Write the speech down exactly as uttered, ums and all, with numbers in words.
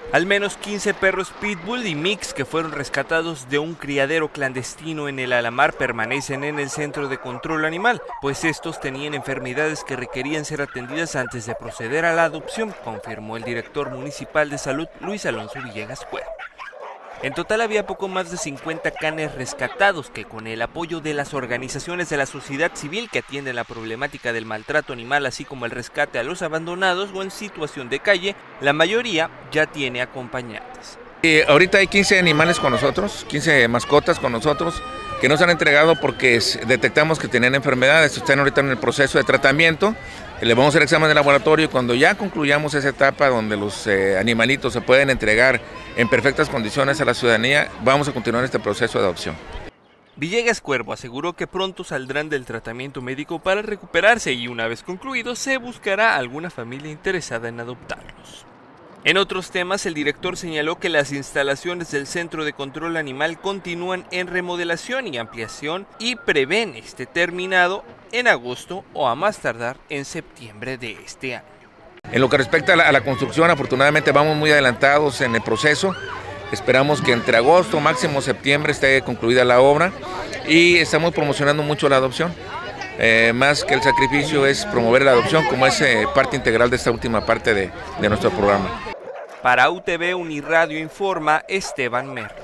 Al menos quince perros pitbull y mix que fueron rescatados de un criadero clandestino en el Alamar permanecen en el Centro de Control Animal, pues estos tenían enfermedades que requerían ser atendidas antes de proceder a la adopción, confirmó el director municipal de salud, Luis Alonso Villegas Cuervo. En total había poco más de cincuenta canes rescatados que, con el apoyo de las organizaciones de la sociedad civil que atienden la problemática del maltrato animal, así como el rescate a los abandonados o en situación de calle, la mayoría ya tiene acompañantes. Eh, ahorita hay quince animales con nosotros, quince mascotas con nosotros, que nos han entregado porque detectamos que tenían enfermedades. Están ahorita en el proceso de tratamiento. Le vamos a hacer examen de laboratorio y cuando ya concluyamos esa etapa donde los eh, animalitos se pueden entregar en perfectas condiciones a la ciudadanía, vamos a continuar este proceso de adopción. Villegas Cuervo aseguró que pronto saldrán del tratamiento médico para recuperarse y una vez concluido se buscará alguna familia interesada en adoptarlos. En otros temas, el director señaló que las instalaciones del Centro de Control Animal continúan en remodelación y ampliación y prevén esté terminado en agosto o a más tardar en septiembre de este año. En lo que respecta a la, a la construcción, afortunadamente vamos muy adelantados en el proceso. Esperamos que entre agosto, máximo septiembre, esté concluida la obra y estamos promocionando mucho la adopción. Eh, más que el sacrificio es promover la adopción como es eh, parte integral de esta última parte de, de nuestro programa. Para U T V Uniradio informa Esteban Mer.